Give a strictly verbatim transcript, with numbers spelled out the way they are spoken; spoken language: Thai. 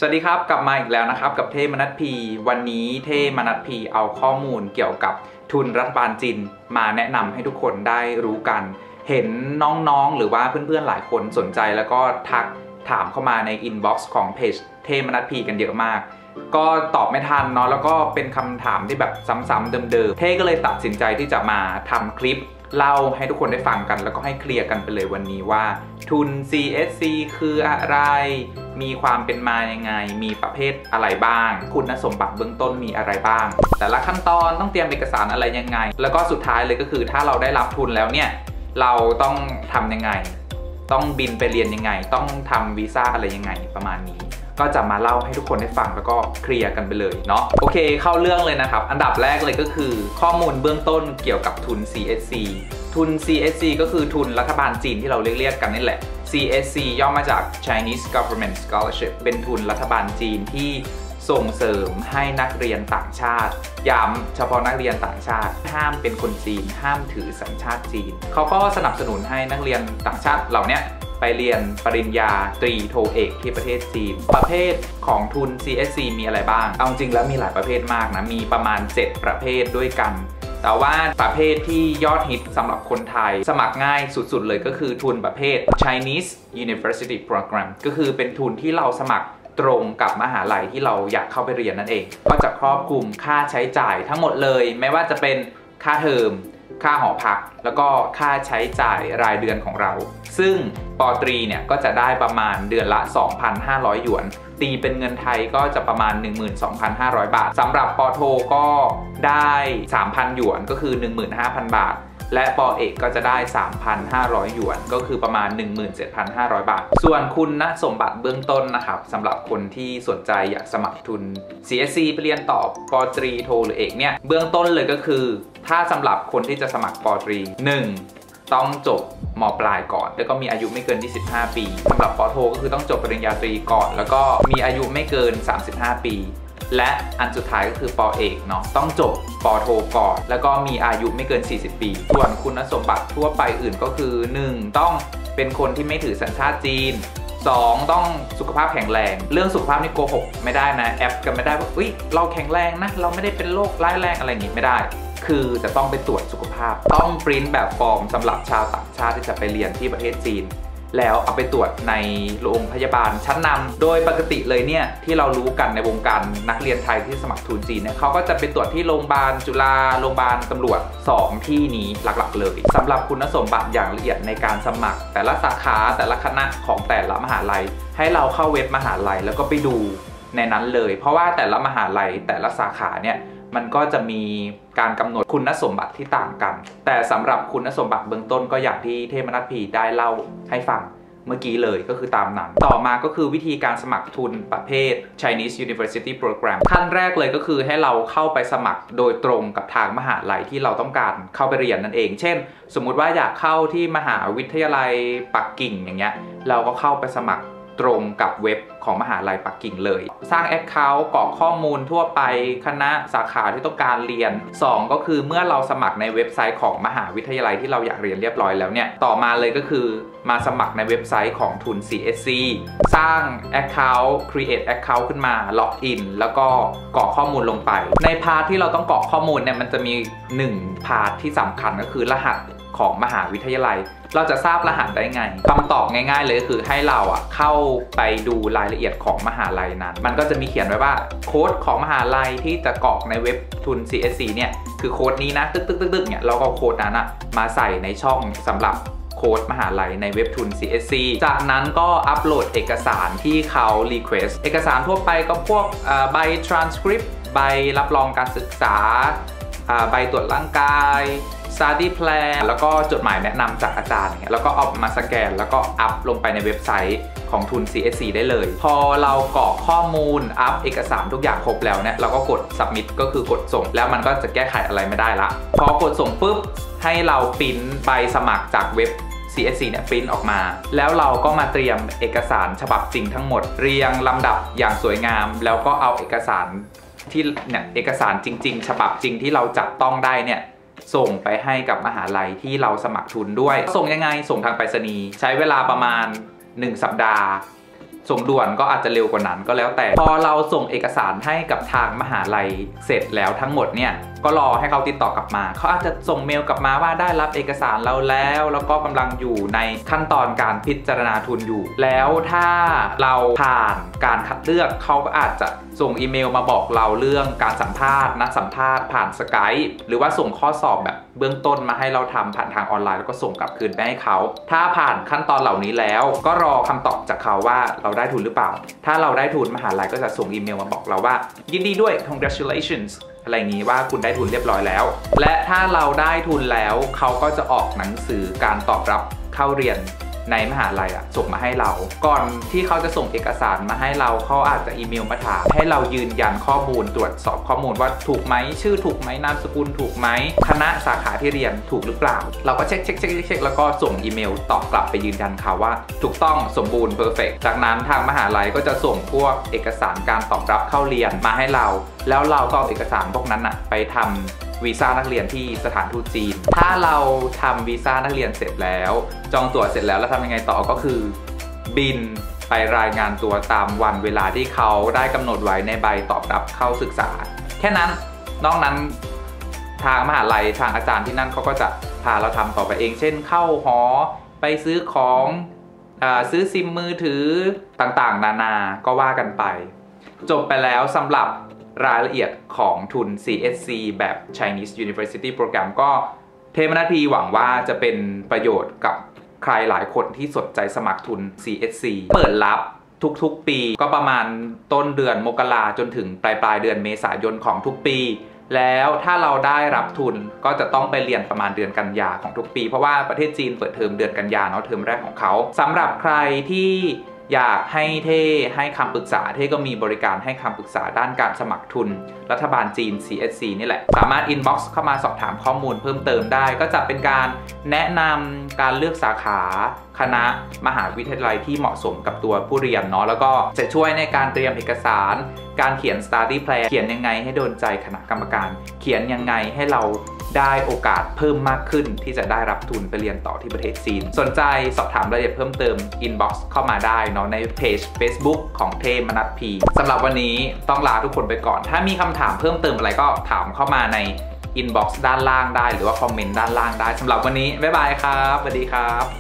สวัสดีครับกลับมาอีกแล้วนะครับกับเทมนัสพีวันนี้เทมนัสพีเอาข้อมูลเกี่ยวกับทุนรัฐบาลจีนมาแนะนำให้ทุกคนได้รู้กันเห็นน้องๆหรือว่าเพื่อนๆหลายคนสนใจแล้วก็ทักถามเข้ามาในอินบ็อกซ์ของเพจเทมนัสพีกันเยอะมากก็ตอบไม่ทันเนาะแล้วก็เป็นคำถามที่แบบซ้ำๆเดิมๆเท่ก็เลยตัดสินใจที่จะมาทำคลิปเล่าให้ทุกคนได้ฟังกันแล้วก็ให้เคลียร์กันไปเลยวันนี้ว่าทุน ซี เอส ซี คืออะไรมีความเป็นมายังไงมีประเภทอะไรบ้างคุณสมบัติเบื้องต้นมีอะไรบ้างแต่ละขั้นตอนต้องเตรียมเอกสารอะไรยังไงแล้วก็สุดท้ายเลยก็คือถ้าเราได้รับทุนแล้วเนี่ยเราต้องทำยังไงต้องบินไปเรียนยังไงต้องทำวีซ่าอะไรยังไงประมาณนี้ก็จะมาเล่าให้ทุกคนได้ฟังแล้วก็เคลียร์กันไปเลยเนาะโอเคเข้าเรื่องเลยนะครับอันดับแรกเลยก็คือข้อมูลเบื้องต้นเกี่ยวกับทุน ซี เอส ซี ทุน ซี เอส ซี ก็คือทุนรัฐบาลจีนที่เราเรียกๆกันนี่แหละ ซี เอส ซี ย่อมาจาก Chinese Government Scholarship เป็นทุนรัฐบาลจีนที่ส่งเสริมให้นักเรียนต่างชาติย้ำเฉพาะนักเรียนต่างชาติห้ามเป็นคนจีนห้ามถือสัญชาติจีนเขาก็สนับสนุนให้นักเรียนต่างชาติเหล่านี้ไปเรียนปริญญาตรีโทเอกที่ประเทศจีนประเภทของทุน ซี เอส ซี มีอะไรบ้างเอาจริงแล้วมีหลายประเภทมากนะมีประมาณเจ็ดประเภทด้วยกันแต่ว่าประเภทที่ยอดฮิตสำหรับคนไทยสมัครง่ายสุดๆเลยก็คือทุนประเภท Chinese University Program ก็คือเป็นทุนที่เราสมัครตรงกับมหาลัยที่เราอยากเข้าไปเรียนนั่นเองก็จะครอบคลุมค่าใช้จ่ายทั้งหมดเลยไม่ว่าจะเป็นค่าเทอมค่าหอพักแล้วก็ค่าใช้จ่ายรายเดือนของเราซึ่งป.ตรีเนี่ยก็จะได้ประมาณเดือนละ สองพันห้าร้อย หยวนตีเป็นเงินไทยก็จะประมาณ หนึ่งหมื่นสองพันห้าร้อย บาทสำหรับป.โทก็ได้ สามพัน หยวนก็คือ หนึ่งหมื่นห้าพัน บาทและป.เอกก็จะได้ สามพันห้าร้อย หยวนก็คือประมาณ หนึ่งหมื่นเจ็ดพันห้าร้อย บาทส่วนคุณสมบัติเบื้องต้นนะครับสำหรับคนที่สนใจอยากสมัครทุน ซี เอส ซี ไปเรียนต่อป.ตรีโทหรือเอกเนี่ยเบื้องต้นเลยก็คือถ้าสำหรับคนที่จะสมัครป.ตรี หนึ่ง ต้องจบม.ปลายก่อนแล้วก็มีอายุไม่เกินยี่สิบห้าปีสำหรับป.โทก็คือต้องจบปริญญาตรีก่อนแล้วก็มีอายุไม่เกินสามสิบห้าปีและอันสุดท้ายก็คือป.เอกเนาะต้องจบป.โทก่อนแล้วก็มีอายุไม่เกินสี่สิบปีส่วนคุณสมบัติทั่วไปอื่นก็คือ หนึ่ง ต้องเป็นคนที่ไม่ถือสัญชาติจีน สอง ต้องสุขภาพแข็งแรงเรื่องสุขภาพนี่โกหกไม่ได้นะแอปกันไม่ได้ว่าอุ๊ยเราแข็งแรงนะเราไม่ได้เป็นโรคร้ายแรงอะไรอย่างงี้ไม่ได้คือจะต้องไปตรวจสุขภาพต้องปริ้นแบบฟอร์มสำหรับชาวต่างชาติที่จะไปเรียนที่ประเทศจีนแล้วเอาไปตรวจในโรงพยาบาลชั้นนำโดยปกติเลยเนี่ยที่เรารู้กันในวงการนักเรียนไทยที่สมัครทุนจีนเนี่ยเขาก็จะไปตรวจที่โรงพยาบาลจุฬาโรงพยาบาลตำรวจสองที่นี้หลักๆเลยสำหรับคุณสมบัติอย่างละเอียดในการสมัครแต่ละสาขาแต่ละคณะของแต่ละมหาลัยให้เราเข้าเว็บมหาลัยแล้วก็ไปดูในนั้นเลยเพราะว่าแต่ละมหาลัยแต่ละสาขาเนี่ยมันก็จะมีการกำหนดคุณสมบัติที่ต่างกันแต่สำหรับคุณสมบัติเบื้องต้นก็อย่างที่เทพนัสพีได้เล่าให้ฟังเมื่อกี้เลยก็คือตามนั้นต่อมาก็คือวิธีการสมัครทุนประเภท Chinese University Program ขั้นแรกเลยก็คือให้เราเข้าไปสมัครโดยตรงกับทางมหาลัยที่เราต้องการเข้าไปเรียนนั่นเองเช่นสมมุติว่าอยากเข้าที่มหาวิทยาลัยปักกิ่งอย่างเงี้ยเราก็เข้าไปสมัครตรงกับเว็บของมหาลัยปักกิ่งเลยสร้าง Account กรอกข้อมูลทั่วไปคณะสาขาที่ต้องการเรียนสองก็คือเมื่อเราสมัครในเว็บไซต์ของมหาวิทยาลัยที่เราอยากเรียนเรียบร้อยแล้วเนี่ยต่อมาเลยก็คือมาสมัครในเว็บไซต์ของทุน ซี เอส ซี สร้าง Account create Account ขึ้นมาล็อกอินแล้วก็กรอกข้อมูลลงไปในพาร์ทที่เราต้องกรอกข้อมูลเนี่ยมันจะมีหนึ่งพาร์ทที่สำคัญก็คือรหัสของมหาวิทยาลัยเราจะทราบรหัสได้ไงคำตอบง่ายๆเลยก็คือให้เราอ่ะเข้าไปดูรายละเอียดของมหาลัยนั้นมันก็จะมีเขียนไว้ว่าโค้ดของมหาลัยที่จะกรอกในเว็บทุน ซี เอส ซี เนี่ยคือโค้ดนี้นะตึ๊กตึ๊กตึ๊กตึ๊กเนี่ยเราก็โค้ดนั้นอ่ะมาใส่ในช่องสำหรับโค้ดมหาลัยในเว็บทุน ซี เอส ซี จากนั้นก็อัปโหลดเอกสารที่เขา request เอกสารทั่วไปก็พวกใบ transcript ใบรับรองการศึกษาใบตรวจร่างกาย study plan แล้วก็จดหมายแนะนำจากอาจารย์เนี่ยแล้วก็เอามาสแกนแล้วก็อัพลงไปในเว็บไซต์ของทุน ซี เอส ซี ได้เลยพอเรากรอกข้อมูลอัพเอกสารทุกอย่างครบแล้วเนี่ยเราก็กด submit ก็คือกดส่งแล้วมันก็จะแก้ไขอะไรไม่ได้ละพอกดส่งปุ๊บให้เราปริ้นใบสมัครจากเว็บ ซี เอส ซี เนี่ยปริ้นออกมาแล้วเราก็มาเตรียมเอกสารฉบับจริงทั้งหมดเรียงลำดับอย่างสวยงามแล้วก็เอาเอกสารที่เนี่ยเอกสารจริงๆฉบับจริงที่เราจับต้องได้เนี่ยส่งไปให้กับมหาลัยที่เราสมัครทุนด้วยส่งยังไงส่งทางไปรษณีย์ใช้เวลาประมาณหนึ่งสัปดาห์ส่งด่วนก็อาจจะเร็วกว่านั้นก็แล้วแต่พอเราส่งเอกสารให้กับทางมหาลัยเสร็จแล้วทั้งหมดเนี่ยก็รอให้เขาติดต่อกลับมาเขาอาจจะส่งเมลกลับมาว่าได้รับเอกสารเราแล้วแล้วก็กำลังอยู่ในขั้นตอนการพิจารณาทุนอยู่แล้วถ้าเราผ่านการคัดเลือกเขาก็อาจจะส่งอีเมลมาบอกเราเรื่องการสัมภาษณ์นัดสัมภาษณ์ผ่านสกายป์หรือว่าส่งข้อสอบแบบเบื้องต้นมาให้เราทำผ่านทางออนไลน์แล้วก็ส่งกลับคืนไปให้เขาถ้าผ่านขั้นตอนเหล่านี้แล้วก็รอคำตอบจากเขาว่าเราได้ทุนหรือเปล่าถ้าเราได้ทุนมหาลัยก็จะส่งอีเมลมาบอกเราว่ายินดีด้วย congratulations อะไรอย่างนี้ว่าคุณได้ทุนเรียบร้อยแล้วและถ้าเราได้ทุนแล้วเขาก็จะออกหนังสือการตอบรับเข้าเรียนในมหาลัยอ่ะส่งมาให้เราก่อนที่เขาจะส่งเอกสารมาให้เราเขาอาจจะอีเมลมาถามให้เรายืนยันข้อมูลตรวจสอบข้อมูลว่าถูกไหมชื่อถูกไหมนามสกุลถูกไหมคณะสาขาที่เรียนถูกหรือเปล่าเราก็เช็คเช็คเช็คเช็คแล้วก็ส่งอีเมลตอบกลับไปยืนยันค่ะว่าถูกต้องสมบูรณ์เพอร์เฟกต์จากนั้นทางมหาลัยก็จะส่งพวกเอกสารการตอบรับเข้าเรียนมาให้เราแล้วเราก็เอาเอกสารพวกนั้นอ่ะไปทำวีซ่านักเรียนที่สถานทูตจีนถ้าเราทำวีซ่านักเรียนเสร็จแล้วจองตั๋วเสร็จแล้วแล้วทำยังไงต่อก็คือบินไปรายงานตัวตามวันเวลาที่เขาได้กำหนดไว้ในใบตอบรับเข้าศึกษาแค่นั้นนอกนั้นทางมหาลัยทางอาจารย์ที่นั่นเขาก็จะพาเราทำต่อไปเองเช่นเข้าหอไปซื้อของอ่าซื้อซิมมือถือต่างๆนานาก็ว่ากันไปจบไปแล้วสำหรับรายละเอียดของทุน ซี เอส ซี แบบ Chinese University Program ก็เทมนาทีหวังว่าจะเป็นประโยชน์กับใครหลายคนที่สนใจสมัครทุน ซี เอส ซี เปิดรับทุกๆปีก็ประมาณต้นเดือนมกราจนถึงปลายปลายเดือนเมษายนของทุกปีแล้วถ้าเราได้รับทุนก็จะต้องไปเรียนประมาณเดือนกันยาของทุกปีเพราะว่าประเทศจีนเปิดเทอมเดือนกันยาเนาะเทอมแรกของเขาสำหรับใครที่อยากให้เท่ให้คำปรึกษาเท่ก็มีบริการให้คำปรึกษาด้านการสมัครทุนรัฐบาลจีน ซี เอส ซี นี่แหละสามารถ inbox เข้ามาสอบถามข้อมูลเพิ่มเติมได้ก็จะเป็นการแนะนำการเลือกสาขาคณะมหาวิทยาลัยที่เหมาะสมกับตัวผู้เรียนเนาะแล้วก็จะช่วยในการเตรียมเอกสารการเขียน study plan เขียนยังไงให้โดนใจคณะกรรมการเขียนยังไงให้เราได้โอกาสเพิ่มมากขึ้นที่จะได้รับทุนไปเรียนต่อที่ประเทศจีนสนใจสอบถามรายละเอียดเพิ่มเติม inbox เข้ามาได้เนาะในเพจ Facebook ของเทมนัสพีสำหรับวันนี้ต้องลาทุกคนไปก่อนถ้ามีคำถามเพิ่มเติมอะไรก็ถามเข้ามาใน inbox ด้านล่างได้หรือว่าคอมเมนต์ด้านล่างได้สำหรับวันนี้บ๊ายบายครับสวัสดีครับ